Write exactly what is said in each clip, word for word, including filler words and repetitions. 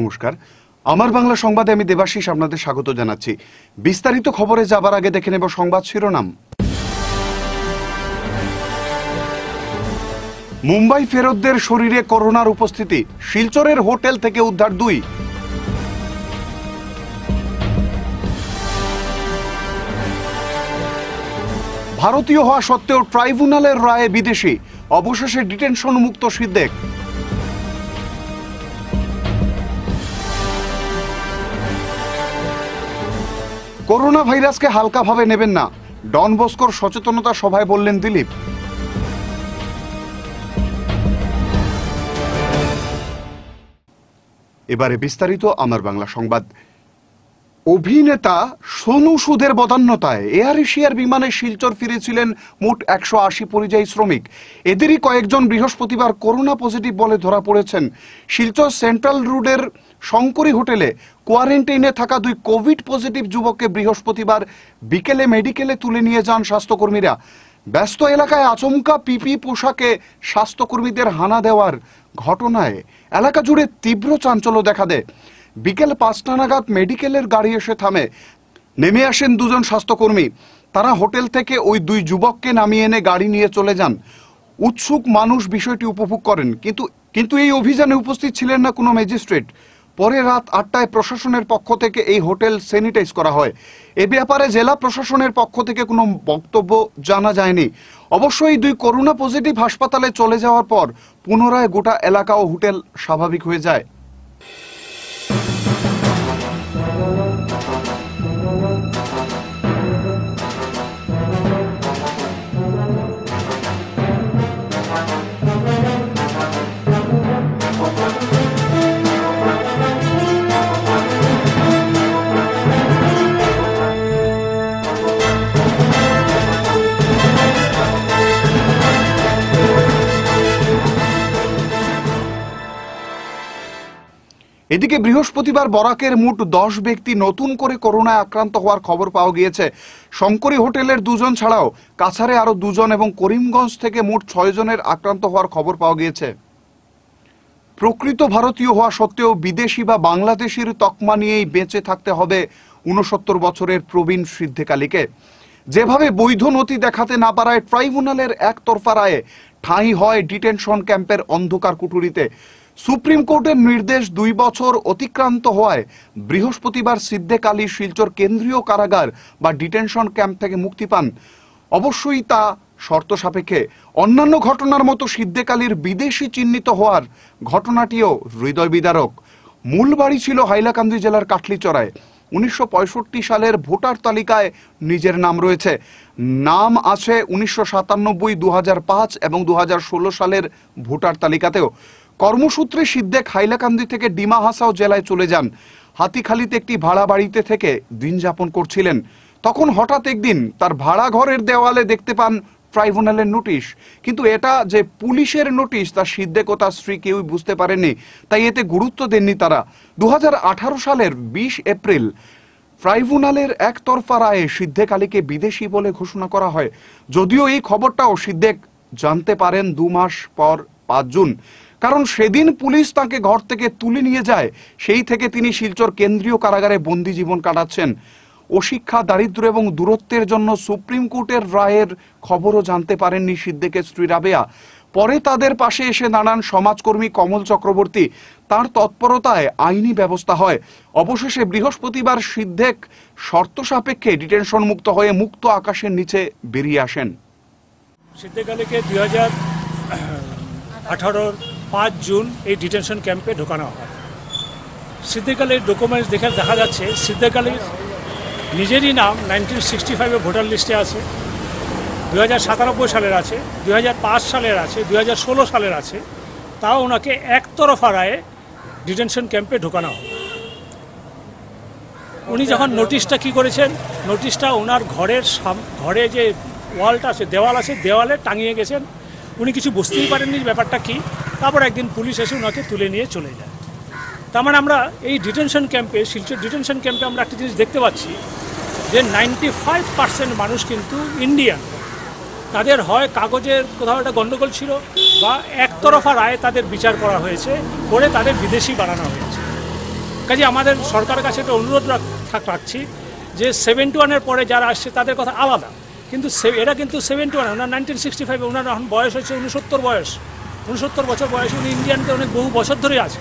নমস্কার, আমার বাংলা সংবাদে আমি দেবাশিস আপনাদের স্বাগত জানাচ্ছি। বিস্তারিত খবরে যাবার আগে দেখে নেব সংবাদ শিরোনাম। মুম্বাই ফেরতদের শরীরে করোনার উপস্থিতি, শিলচরের হোটেল থেকে উদ্ধার দুই। ভারতীয় হওয়া সত্ত্বেও ট্রাইব্যুনালের রায়ে বিদেশি, অবশেষে ডিটেনশন মুক্ত সিদ্দেক। করোনা ভাইরাসকে হালকাভাবে নেবেন না, ডন বস্কোর সচেতনতা সভায় বললেন দিলীপ। এবারে বিস্তারিত আমার বাংলা সংবাদ। অভিনেতা সোনু সুদের বদান্যতায় এয়ার এশিয়ার বিমানে শিলচর ফিরেছিলেন মোট একশো আশি পরিযায়ী শ্রমিক। এদেরই কয়েকজন বৃহস্পতিবার করোনা পজিটিভ বলে ধরা পড়েছেন। শিলচর সেন্ট্রাল রোডের শঙ্করী হোটেলে কোয়ারেন্টাইনে থাকা দুই কোভিড পজিটিভ যুবককে বৃহস্পতিবার বিকেলে মেডিকেলে তুলে নিয়ে যান স্বাস্থ্যকর্মীরা। ব্যস্ত এলাকায় আচমকা পিপি পোশাকে স্বাস্থ্যকর্মীদের হানা দেওয়ার ঘটনায় এলাকা জুড়ে তীব্র চাঞ্চল্য দেখা দেয়। বিকেল পাঁচটা নাগাদ মেডিকেলের গাড়ি এসে থামে। নেমে আসেন দুজন স্বাস্থ্যকর্মী। তারা হোটেল থেকে ওই দুই যুবককে নামিয়ে এনে গাড়ি নিয়ে চলে যান। উৎসুক মানুষ বিষয়টি উপভোগ করেন, কিন্তু কিন্তু এই অভিযানে উপস্থিত ছিলেন না কোনো ম্যাজিস্ট্রেট। পরে রাত আটটায় প্রশাসনের পক্ষ থেকে এই হোটেল স্যানিটাইজ করা হয়। এ ব্যাপারে জেলা প্রশাসনের পক্ষ থেকে কোনো বক্তব্য জানা যায়নি। অবশ্য এই দুই করোনা পজিটিভ হাসপাতালে চলে যাওয়ার পর পুনরায় গোটা এলাকা ও হোটেল স্বাভাবিক হয়ে যায়। এদিকে বৃহস্পতিবার বরাকের মোট দশ ব্যক্তি নতুন করে করোনায় আক্রান্ত হওয়ার খবর পাওয়া গিয়েছে। শঙ্করী হোটেলের দুজন ছাড়াও কাছাড়ে আরো দুজন এবং করিমগঞ্জ থেকে মোট ছয় জনের আক্রান্ত হওয়ার খবর পাওয়া গিয়েছে। প্রকৃত ভারতীয় হওয়া সত্ত্বেও বিদেশি বা বাংলাদেশির তকমা নিয়েই বেঁচে থাকতে হবে ঊনসত্তর বছরের প্রবীণ সিদ্ধেকালীকে। যেভাবে বৈধ নথি দেখাতে না পারায় ট্রাইব্যুনালের একতরফা রায়ে ঠাঁই হয় ডিটেনশন ক্যাম্পের অন্ধকার কুঠুরিতে। সুপ্রিম কোর্টের নির্দেশ দুই বছর অতিক্রান্ত হওয়ায় বৃহস্পতিবার সিদ্দেক আলী শিলচর কেন্দ্রীয় কারাগার বা ডিটেনশন ক্যাম্প থেকে মুক্তি পান। অবশ্যই তা শর্ত সাপেক্ষে। অন্যান্য ঘটনার মতো সিদ্দেক আলীর বিদেশি চিহ্নিত হওয়ার ঘটনাটিও হৃদয় বিদারক। মূল বাড়ি ছিল হাইলাকান্দি জেলার কাটলিচড়ায়। উনিশশো পঁয়ষট্টি সালের ভোটার তালিকায় নিজের নাম রয়েছে। নাম আছে উনিশশো সাতানব্বই দু হাজার পাঁচ এবং দু হাজার ষোলো সালের ভোটার তালিকাতেও। কর্মসূত্রে সিদ্দেক হাইলাকান্দি থেকে ডিমা হাসাও জেলায় চলে যান। হাতিখালিতে একটি ভাড়া বাড়িতে থেকে দিন যাপন করছিলেন। তখন হঠাৎ একদিন তার ভাড়া ঘরের দেওয়ালে দেখতে পান ট্রাইব্যুনালের নোটিশ। কিন্তু এটা যে পুলিশের নোটিশ তা সিদ্দেক ও তার স্ত্রী কেউই বুঝতে পারেননি, তাই এতে গুরুত্ব দেননি তারা। দু হাজার আঠারো সালের বিশ এপ্রিল ট্রাইব্যুনালের একতরফা রায়ে সিদ্দেক আলীকে বিদেশি বলে ঘোষণা করা হয়। যদিও এই খবরটাও সিদ্দেক জানতে পারেন দু মাস পর পাঁচ জুন, কারণ সেদিন পুলিশ তাকে ঘর থেকে তুলে নিয়ে যায়। সেই থেকে তিনি শিলচর কেন্দ্রীয় কারাগারে বন্দি জীবন কাটাচ্ছেন। অশিক্ষা, দারিদ্র্য এবং দূরত্বের জন্য সুপ্রিম কোর্টের রায়ের খবরও জানতে পারেননি সিদ্দেকের স্ত্রী রাবেয়া। পরে তাদের পাশে এসে দাঁড়ান সমাজকর্মী কমল চক্রবর্তী। তার তৎপরতায় আইনি ব্যবস্থা হয়। অবশেষে বৃহস্পতিবার সিদ্দেক শর্ত সাপেক্ষে ডিটেনশন মুক্ত হয়ে মুক্ত আকাশের নিচে বেরিয়ে আসেন। সিদ্দেক আলীকে দুই হাজার আঠারোর পাঁচ জুন এই ডিটেনশন ক্যাম্পে ঢোকানো হয়। সিদ্দেক আলীর ডকুমেন্টস দেখে দেখা যাচ্ছে সিদ্দেক আলীর নিজেরই নাম নাইনটিন সিক্সটি ফাইভে ভোটার লিস্টে আছে, দুই হাজার সাতানব্বই সালের আছে, দুই হাজার পাঁচ সালের আছে, দুই হাজার ষোলো সালের আছে। তাও ওনাকে একতরফা রায়ে ডিটেনশন ক্যাম্পে ঢোকানো হয়। উনি যখন নোটিশটা কী করেছেন, নোটিশটা ওনার ঘরের ঘরে যে ওয়ালটা আছে, দেওয়াল আছে, দেওয়ালে টাঙিয়ে গেছেন। উনি কিছু বুঝতেই পারেননি ব্যাপারটা কি। তারপর একদিন পুলিশ এসে ওনাকে তুলে নিয়ে চলে যায়। তার মানে আমরা এই ডিটেনশন ক্যাম্পে, শিলচর ডিটেনশন ক্যাম্পে আমরা একটা জিনিস দেখতে পাচ্ছি যে নাইনটি ফাইভ পার্সেন্ট মানুষ কিন্তু ইন্ডিয়ান। তাদের হয় কাগজের কোথাও একটা গণ্ডগোল ছিল বা একতরফা রায়ে তাদের বিচার করা হয়েছে, করে তাদের বিদেশি বানানো হয়েছে। কাজে আমাদের সরকারের কাছে একটা অনুরোধ রাখছি যে সেভেন্টি ওয়ানের পরে যারা আসছে তাদের কথা আলাদা, কিন্তু এরা কিন্তু seventy one owner nineteen sixty ফাইভে ওনার এখন বয়স হচ্ছে উনসত্তর বয়স উনসত্তর বছর বয়স উনি ইন্ডিয়ানকে অনেক বহু বছর ধরে আছে।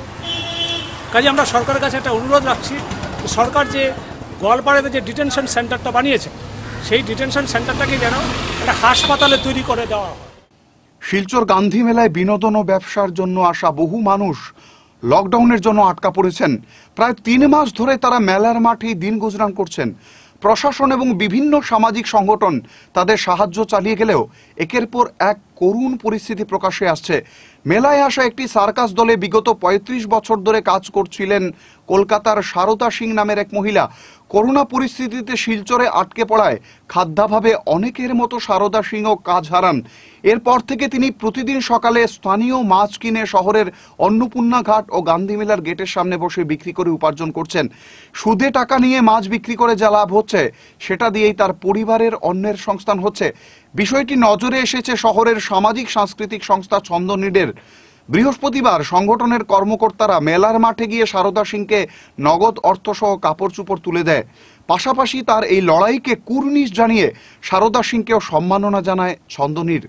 কাজে আমরা সরকারের কাছে একটা অনুরোধ রাখছি, সরকার যে গোয়ালপাড়াতে যে ডিটেনশন সেন্টারটা বানিয়েছে সেই ডিটেনশন সেন্টারটাকে যেন একটা হাসপাতালে তৈরি করে দেওয়া হয়। শিলচর গান্ধী মেলায় বিনোদন ও ব্যবসার জন্য আসা বহু মানুষ লকডাউনের জন্য আটকা পড়েছেন। প্রায় তিন মাস ধরে তারা মেলার মাঠেই দিন গুজরান করছেন। প্রশাসন এবং বিভিন্ন সামাজিক সংগঠন তাদের সাহায্য চালিয়ে গেলেও একের পর এক করুণ পরিস্থিতি প্রকাশে আসছে। মেলায় আসা একটি সার্কাস দলে বিগত পঁয়ত্রিশ বছর ধরে কাজ করছিলেন কলকাতার সারদা সিং নামের এক মহিলা। করোনা পরিস্থিতিতে শিলচরে আটকে পড়ায় খাদ্যাভাবে অনেকের মতো সারদা সিংও কাজ হারান। এরপর থেকে তিনি প্রতিদিন সকালে স্থানীয় মাছ কিনে শহরের অন্নপূর্ণা ঘাট ও গান্ধী মেলার গেটের সামনে বসে বিক্রি করে উপার্জন করছেন। সুদে টাকা নিয়ে মাছ বিক্রি করে যা লাভ হচ্ছে সেটা দিয়েই তার পরিবারের অন্যের সংস্থান হচ্ছে। বিষয়টি নজরে এসেছে শহরের সামাজিক সাংস্কৃতিক সংস্থা ছন্দনীডের। বৃহস্পতিবার সংগঠনের কর্মকর্তারা মেলার মাঠে গিয়ে সারদা সিংকে নগদ অর্থসহ কাপড় চোপড় তুলে দেয়। পাশাপাশি তার এই লড়াইকে কুর্নিশ জানিয়ে সারদা সিংকেও সম্মাননা জানায় ছন্দনীর।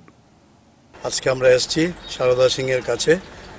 আজকে আমরা এসেছি সারদা সিং এর কাছে।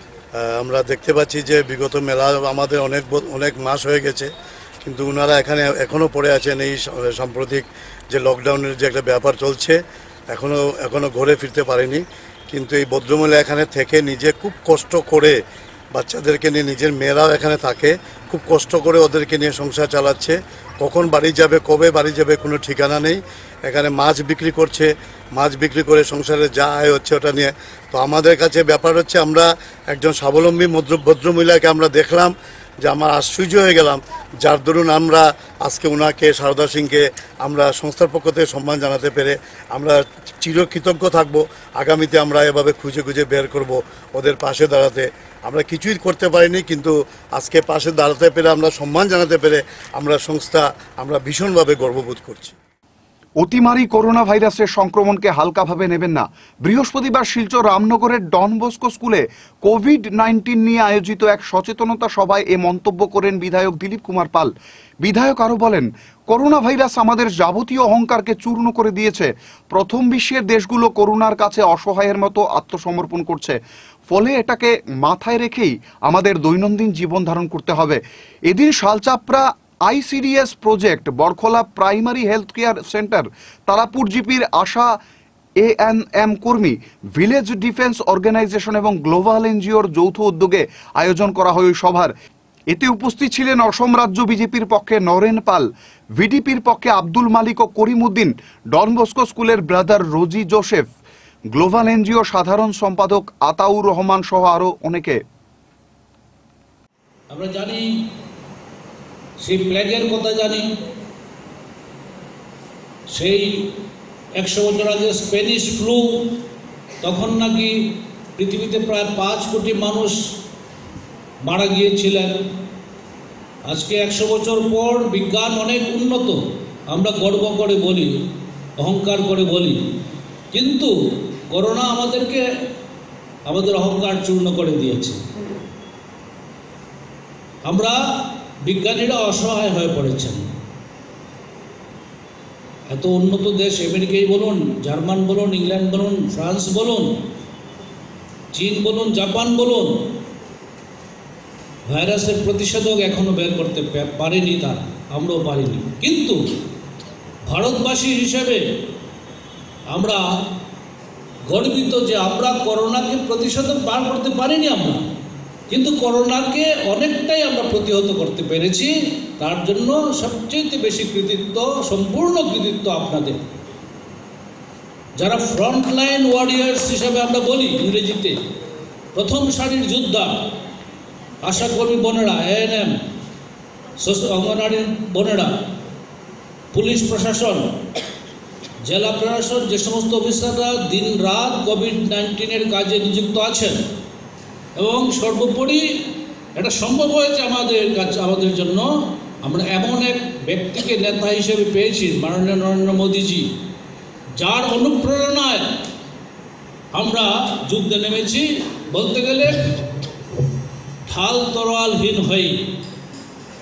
আমরা দেখতে পাচ্ছি যে বিগত মেলা আমাদের অনেক অনেক মাস হয়ে গেছে, কিন্তু ওনারা এখানে এখনও পড়ে আছেন। এই সাম্প্রতিক যে লকডাউনের যে একটা ব্যাপার চলছে, এখনও এখনও ঘরে ফিরতে পারেনি। কিন্তু এই ভদ্রমহিলা এখানে থেকে নিজে খুব কষ্ট করে বাচ্চাদেরকে নিয়ে, নিজের মেয়েরাও এখানে থাকে, খুব কষ্ট করে ওদেরকে নিয়ে সংসার চালাচ্ছে। কখন বাড়ি যাবে, কবে বাড়ি যাবে কোনো ঠিকানা নেই। এখানে মাছ বিক্রি করছে, মাছ বিক্রি করে সংসারে যা আয় হচ্ছে ওটা নিয়ে। তো আমাদের কাছে ব্যাপার হচ্ছে, আমরা একজন স্বাবলম্বী ভদ্রমহিলাকে আমরা দেখলাম যে আমার আশ্চর্য হয়ে গেলাম, যার দরুন আমরা আজকে ওনাকে সারদা সিংকে আমরা সংস্থার পক্ষ থেকে সম্মান জানাতে পেরে আমরা চিরকৃতজ্ঞ থাকবো। আগামীতে আমরা এভাবে খুঁজে খুঁজে বের করব ওদের পাশে দাঁড়াতে। আমরা কিছুই করতে পারিনি, কিন্তু আজকে পাশে দাঁড়াতে পেরে, আমরা সম্মান জানাতে পেরে আমরা সংস্থা আমরা ভীষণভাবে গর্ববোধ করছি। অতিমারি করোনা ভাইরাসের সংক্রমণকে হালকাভাবে নেবেন না। বৃহস্পতিবার শিলচর রামনগরের ডন বস্কো স্কুলে কোভিড নাইন্টিন নিয়ে আয়োজিত এক সচেতনতা সভায় এ মন্তব্য করেন বিধায়ক দিলীপ কুমার পাল। বিধায়ক আরো বলেন, করোনা ভাইরাস আমাদের যাবতীয় অহংকারকে চূর্ণ করে দিয়েছে। প্রথম বিশ্বের দেশগুলো করোনার কাছে অসহায়ের মতো আত্মসমর্পণ করছে, ফলে এটাকে মাথায় রেখেই আমাদের দৈনন্দিন জীবন ধারণ করতে হবে। এদিন Salchapra ICDS project, Borkhola primary health care centre, Tarapur জিপির আশা এ এন এম কর্মী, ভিলেজ ডিফেন্স অর্গানাইজেশন এবং গ্লোবাল এনজিওর যৌথ উদ্যোগে আয়োজন করা হয় ওই সভার। এতে উপস্থিত ছিলেন অসম রাজ্য বিজেপির পক্ষে নরেন পাল, ভিডিপির পক্ষে আব্দুল মালিক ও করিম উদ্দিন, ডন বস্কো স্কুলের brother Rosy Joseph, global NGO সাধারণ সম্পাদক আতাউর রহমান সহ আরো অনেকে। আমরা জানি, সেই প্লেগের কথা জানি, সেই একশো বছর আগে স্প্যানিশ ফ্লু, তখন নাকি পৃথিবীতে প্রায় পাঁচ কোটি মানুষ মারা গিয়েছিলেন। আজকে একশো বছর পর বিজ্ঞান অনেক উন্নত, আমরা গর্ব করে বলি, অহংকার করে বলি, কিন্তু করোনা আমাদেরকে আমাদের অহংকার চূর্ণ করে দিয়েছে। আমরা বিজ্ঞানীরা অসহায় হয়ে পড়েছেন। এত উন্নত দেশ, আমেরিকাই বলুন, জার্মান বলুন, ইংল্যান্ড বলুন, ফ্রান্স বলুন, চীন বলুন, জাপান বলুন, ভাইরাসের প্রতিষেধক এখনো বের করতে পারেনি তারা, আমরাও পারিনি। কিন্তু ভারতবাসী হিসেবে আমরা গর্বিত যে আমরা করোনাকে প্রতিষেধক বার করতে পারিনি আমরা, কিন্তু করোনাকে অনেকটাই আমরা প্রতিহত করতে পেরেছি। তার জন্য সবচেয়ে বেশি কৃতিত্ব, সম্পূর্ণ কৃতিত্ব আপনাদের, যারা ফ্রন্টলাইন ওয়ারিয়ার্স হিসাবে আমরা বলি ইংরেজিতে, প্রথম সারির যোদ্ধা, আশাকর্মী বোনেরা, এএনএম, অঙ্গনওয়াড়ি বোনেরা, পুলিশ প্রশাসন, জেলা প্রশাসন, যে সমস্ত অফিসাররা দিন রাত কোভিড নাইন্টিনের কাজে নিযুক্ত আছেন, এবং সর্বোপরি এটা সম্ভব হয়েছে আমাদের কাছে, আমাদের জন্য। আমরা এমন এক ব্যক্তিকে নেতা হিসেবে পেয়েছি, মাননীয় নরেন্দ্র মোদীজি, যার অনুপ্রেরণায় আমরা যুদ্ধে নেমেছি। বলতে গেলে ঢাল তরোয়ালহীন হয়ে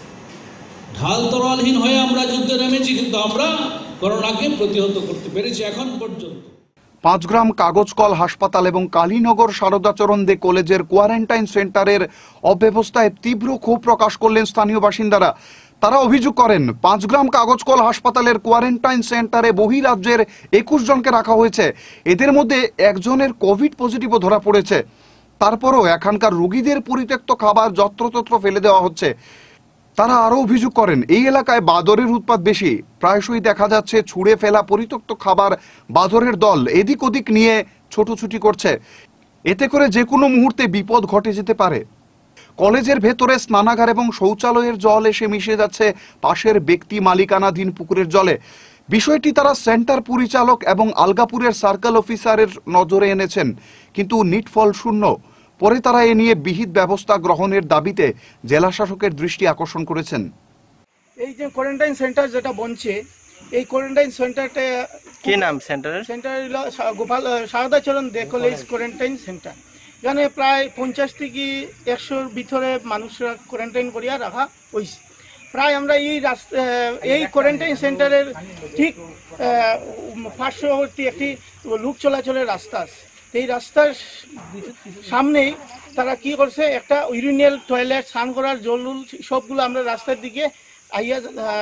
ঢাল তরোয়ালহীন হয়ে আমরা যুদ্ধে নেমেছি, কিন্তু আমরা করোনাকে প্রতিহত করতে পেরেছি এখন পর্যন্ত। পাঁচগ্রাম কাগজকল হাসপাতাল এবং কালীনগর শারদাচরণ দে কলেজের কোয়ারেন্টাইন সেন্টারের অব্যবস্থায় তীব্র ক্ষোভ প্রকাশ করলেন স্থানীয় বাসিন্দারা। তারা অভিযোগ করেন, পাঁচগ্রাম কাগজকল হাসপাতালের কোয়ারেন্টাইন সেন্টারে বহিরাজ্যের একুশ জনকে রাখা হয়েছে। এদের মধ্যে একজনের কোভিড পজিটিভও ধরা পড়েছে। তারপরও এখানকার রোগীদের পরিত্যক্ত খাবার যত্রতত্র ফেলে দেওয়া হচ্ছে। তারা আরও অভিযোগ করেন, এই এলাকায় বাদরের উৎপাত বেশি। প্রায়শই দেখা যাচ্ছে ছুঁড়ে ফেলা পরিত্যক্ত খাবার বাদরের দল এদিক ওদিক নিয়ে ছোটাছুটি করছে। এতে করে যে কোনো মুহূর্তে বিপদ ঘটে যেতে পারে। কলেজের ভেতরে স্নানাগার এবং শৌচালয়ের জল এসে মিশে যাচ্ছে পাশের ব্যক্তি মালিকানাধীন পুকুরের জলে। বিষয়টি তারা সেন্টার পরিচালক এবং আলগাপুরের সার্কেল অফিসারের নজরে এনেছেন, কিন্তু নিটফল শূন্য। পরে তারা এ নিয়ে বিহিত ব্যবস্থা গ্রহণের দাবিতে জেলা শাসকের দৃষ্টি আকর্ষণ করেছেন। এই যে কোয়ারেন্টাইন সেন্টার যেটা বনছে, এই কোয়ারেন্টাইন সেন্টারটা কি নাম সেন্টারের? সেন্টার হলো Gopal Sharadacharan De college quarantine centre. এখানে প্রায় পঞ্চাশ থেকে একশোর ভিতরে মানুষরা কোয়ারেন্টাইন করিয়া রাখা হয়েছে। প্রায় আমরা এই রাস্তা এই কোয়ারেন্টাইন সেন্টারের ঠিক পার্শ্ববর্তী একটি লোক চলাচলের রাস্তা আছে। এই রাস্তার সামনেই তারা কি করছে, একটা ইউরিনিয়াল টয়লেট, স্নান করার জল সবগুলো আমরা রাস্তার দিকে আইয়া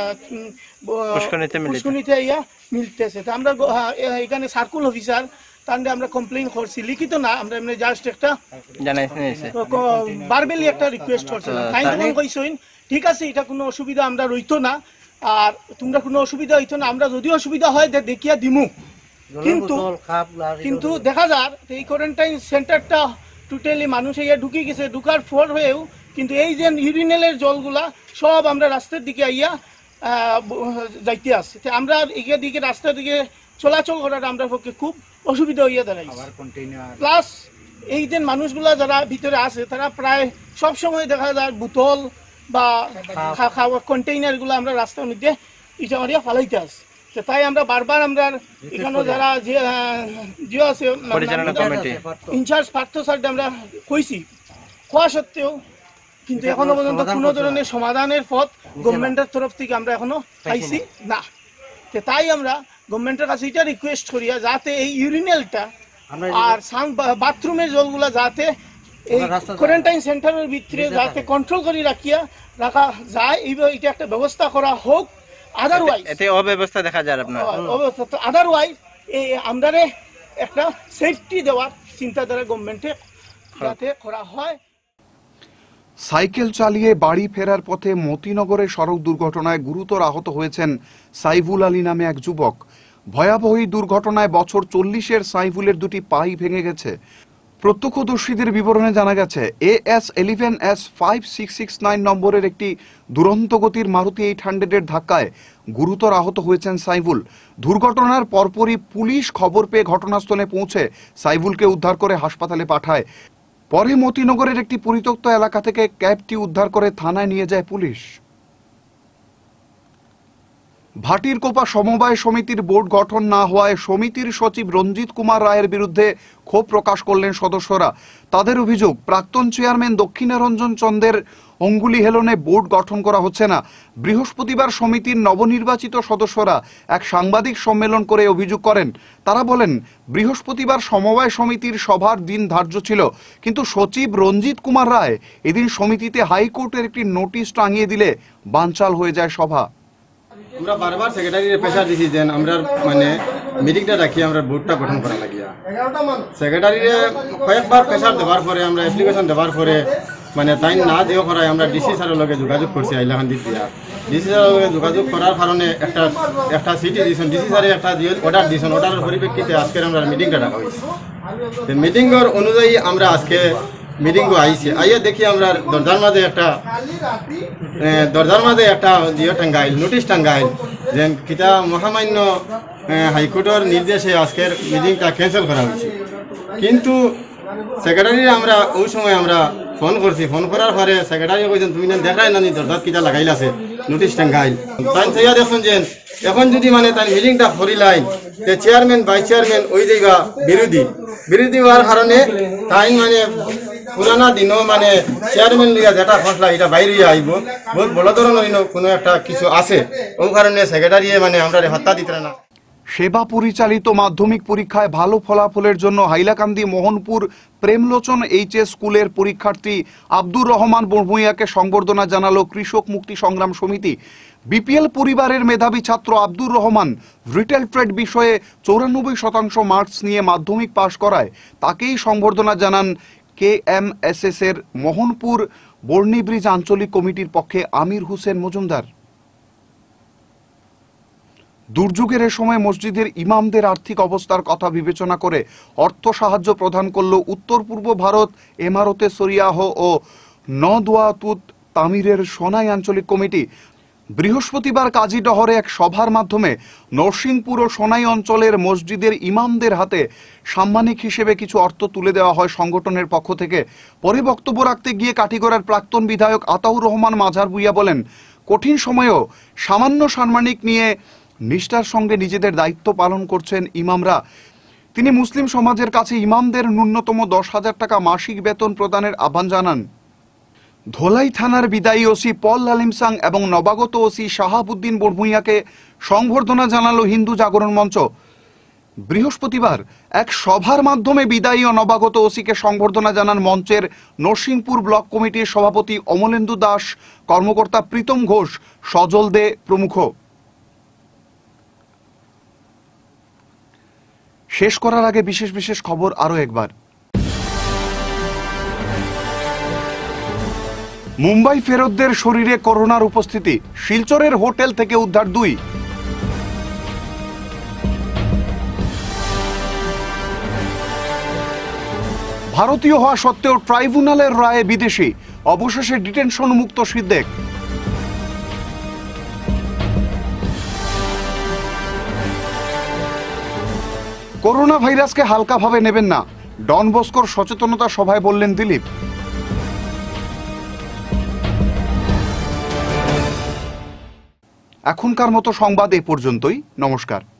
পুষ্কনিতে আইয়া মিলতেছে। তো আমরা এখানে সার্কুল অফিসার তাহলে আমরা কমপ্লেইন করছি, লিখিত না, আমরা এমনি জাস্ট একটা বারবেলি একটা রিকোয়েস্ট করছিলাম। তাই তখন কইসইন ঠিক আছে, এটা কোনো অসুবিধা আমরা রইতো না, আর তোমরা কোনো অসুবিধা হইতো না, আমরা যদি অসুবিধা হয় দেখিয়া দিমু। কিন্তু কিন্তু দেখা যায় এই কোয়ারেন্টাইন সেন্টারটা টোটালি মানুষ ইয়া ঢুকে গেছে, ঢুকার পর হয়েও কিন্তু এই যে ইউরিনালের জলগুলা সব আমরা রাস্তার দিকে আইয়া যাইতে আসছে। আমরা এগিয়ে দিকে রাস্তার দিকে চলাচল করার আমরা পক্ষে খুব অসুবিধা হইয়া দাঁড়াই। প্লাস এই যে মানুষগুলা যারা ভিতরে আছে তারা প্রায় সব সময় দেখা যায় বোতল বা খাওয়ার কন্টেইনারগুলো আমরা রাস্তার মধ্যে ইটা মারিয়া ফালাইতে আসছে। তাই আমরা বারবার আমরা এখানে যারা যে যে আছে ইনচার্জ পার্থ স্যার আমরা কইছি, হওয়া সত্ত্বেও কিন্তু এখনো পর্যন্ত কোনো ধরনের সমাধানের পথ গভর্নমেন্টের তরফ থেকে আমরা এখনো পাইছি না। তাই আমরা গভর্নমেন্টের কাছে এটা রিকোয়েস্ট করিয়া যাতে এই ইউরিনালটা আর বাথরুমের জলগুলা যাতে এই কোয়ারেন্টাইন সেন্টারের ভিতরে যাতে কন্ট্রোল করে রাখিয়া রাখা যায়, এইভাবে এটা একটা ব্যবস্থা করা হোক। আদারওয়াইজ এতে অব্যবস্থা দেখা যায় আপনার অবস্থা আদারওয়াইজ এই আমদারে একটা সেফটি দেওয়ার চিন্তাধারা গভর্নমেন্টে যাতে করা হয়। সাইকেল চালিয়ে বাড়ি ফেরার পথে মতিনগরে সড়ক দুর্ঘটনায় গুরুতর আহত হয়েছেন সাইফুল আলী নামে এক যুবক। ভয়াবহ এই দুর্ঘটনায় বছর চল্লিশের সাইফুলের দুটি পাই ভেঙে গেছে। প্রত্যক্ষদর্শীদের বিবরণে জানা গেছে, A S eleven S five six six nine নম্বরের একটি দুরন্ত গতির মারুতি এইট হান্ড্রেডের ধাক্কায় গুরুতর আহত হয়েছেন সাইফুল। দুর্ঘটনার পরপরই পুলিশ খবর পেয়ে ঘটনাস্থলে পৌঁছে সাইফুলকে উদ্ধার করে হাসপাতালে পাঠায়। পরে মতিনগরের একটি পরিত্যক্ত এলাকা থেকে ক্যাবটি উদ্ধার করে থানায় নিয়ে যায় পুলিশ। ভাটিরকোপা সমবায় সমিতির বোর্ড গঠন না হওয়ায় সমিতির সচিব রঞ্জিত কুমার রায়ের বিরুদ্ধে ক্ষোভ প্রকাশ করলেন সদস্যরা। তাদের অভিযোগ, প্রাক্তন চেয়ারম্যান দক্ষিণারঞ্জন চন্দের অঙ্গুলি হেলনে বোর্ড গঠন করা হচ্ছে না। বৃহস্পতিবার সমিতির নবনির্বাচিত সদস্যরা এক সাংবাদিক সম্মেলন করে অভিযোগ করেন। তারা বলেন, বৃহস্পতিবার সমবায় সমিতির সভার দিন ধার্য ছিল, কিন্তু সচিব রঞ্জিত কুমার রায় এদিন সমিতিতে হাইকোর্টের একটি নোটিশ টাঙিয়ে দিলে বানচাল হয়ে যায় সভা। আমরা বারবার সেক্রেটারির প্রেসার দিছি যে আমরা মানে মিটিংটা রাখি আমরা বোর্ডটা গঠন করা লাগিয়া। সেক্রেটারিরে কয়েকবার প্রেসার দেওয়ার পরে আমরা অ্যাপ্লিকেশন দেওয়ার পরে মানে তাই না দেওয়া করায় আমরা ডিসি স্যারের লগে যোগাযোগ করছি আইলাকান্দি দিয়া। ডিসি স্যারের লগে যোগাযোগ করার কারণে একটা একটা সিটি দিয়েছেন, ডিসি স্যারে একটা অর্ডার দিয়েছেন। অর্ডারের পরিপ্রেক্ষিতে আজকের আমরা মিটিংটা রাখা হয়েছে। মিটিংয়ের অনুযায়ী আমরা আজকে মিটিংও আইছি, আইয়া দেখি আমরা দরজার মাঝে একটা দরজার মাঝে একটা ইয়ে টাঙ্গাইল, নোটিশ টাঙ্গাইল যে কিতা মহামান্য হাইকোর্টের নির্দেশে আজকের মিটিংটা ক্যান্সেল করা হয়েছে। কিন্তু সেক্রেটারি আমরা ওই সময় আমরা ফোন করছি, ফোন করার পরে সেক্রেটারি কইছেন তুমি না দেখাই না দরজার কিতা লাগাইল আছে নোটিশ টাঙ্গাইল। তাই তৈয়া দেখুন যে এখন যদি মানে তার মিটিংটা ফরিলাই যে চেয়ারম্যান ভাইস চেয়ারম্যান ওই জায়গা বিরোধী বিরোধী হওয়ার কারণে তাই মানে পুরানা দিনও মানে চেয়ারম্যান লিয়া যেটা ফসলা এটা বাইরে আইব বহুত বড় ধরনের কোনো একটা কিছু আছে ও কারণে সেক্রেটারি মানে আমরা হত্যা দিতে না। সেবা পরিচালিত মাধ্যমিক পরীক্ষায় ভালো ফলাফলের জন্য হাইলাকান্দি মোহনপুর প্রেমলোচন এইচএস স্কুলের পরীক্ষার্থী আব্দুর রহমান বড়ভূঁইয়াকে সংবর্ধনা জানালো কৃষক মুক্তি সংগ্রাম সমিতি। বিপিএল পরিবারের মেধাবী ছাত্র আব্দুর রহমান রিটেল ট্রেড বিষয়ে চৌরানব্বই শতাংশ মার্কস নিয়ে মাধ্যমিক পাশ করায় তাকেই সংবর্ধনা জানান কে এম এস এস এর মোহনপুর বর্ণিব্রিজ আঞ্চলিক কমিটির পক্ষে আমির হোসেন মজুমদার। দুর্যোগের এ সময় মসজিদের ইমামদের আর্থিক অবস্থার কথা বিবেচনা করে অর্থ সাহায্য প্রদান করল উত্তর পূর্ব ভারত এমারতে সরিয়াহ ও নদওয়াতুত তামিরের সোনাই আঞ্চলিক কমিটি। বৃহস্পতিবার কাজীডহরে এক সভার মাধ্যমে নরসিংপুর ও সোনাই অঞ্চলের মসজিদের ইমামদের হাতে সাম্মানিক হিসেবে কিছু অর্থ তুলে দেওয়া হয় সংগঠনের পক্ষ থেকে। পরে বক্তব্য রাখতে গিয়ে কাঠিগড়ার প্রাক্তন বিধায়ক আতাউর রহমান মাঝার ভুইয়া বলেন, কঠিন সময়েও সামান্য সাম্মানিক নিয়ে নিষ্ঠার সঙ্গে নিজেদের দায়িত্ব পালন করছেন ইমামরা। তিনি মুসলিম সমাজের কাছে ইমামদের ন্যূনতম দশ হাজার টাকা মাসিক বেতন প্রদানের আহ্বান জানান। ধোলাই থানার বিদায়ী ওসি পল লালিমসাং এবং নবাগত ওসি শাহাবুদ্দিন বড়ভূঁইয়াকে সংবর্ধনা জানালো হিন্দু জাগরণ মঞ্চ। বৃহস্পতিবার এক সভার মাধ্যমে বিদায়ী ও নবাগত ওসিকে সংবর্ধনা জানান মঞ্চের নরসিংপুর ব্লক কমিটির সভাপতি অমলেন্দু দাস, কর্মকর্তা প্রীতম ঘোষ, সজল দে প্রমুখ। শেষ করার আগে বিশেষ বিশেষ খবর আরো একবার। মুম্বাই ফেরতদের শরীরে করোনার উপস্থিতি, শিলচরের হোটেল থেকে উদ্ধার দুই। ভারতীয় হওয়া সত্ত্বেও ট্রাইব্যুনালের রায়ে বিদেশি, অবশেষে ডিটেনশন মুক্ত সিদ্দেক। করোনা ভাইরাসকে হালকাভাবে নেবেন না, ডন বস্কোর সচেতনতা সভায় বললেন দিলীপ। এখনকার মতো সংবাদ এ পর্যন্তই। নমস্কার।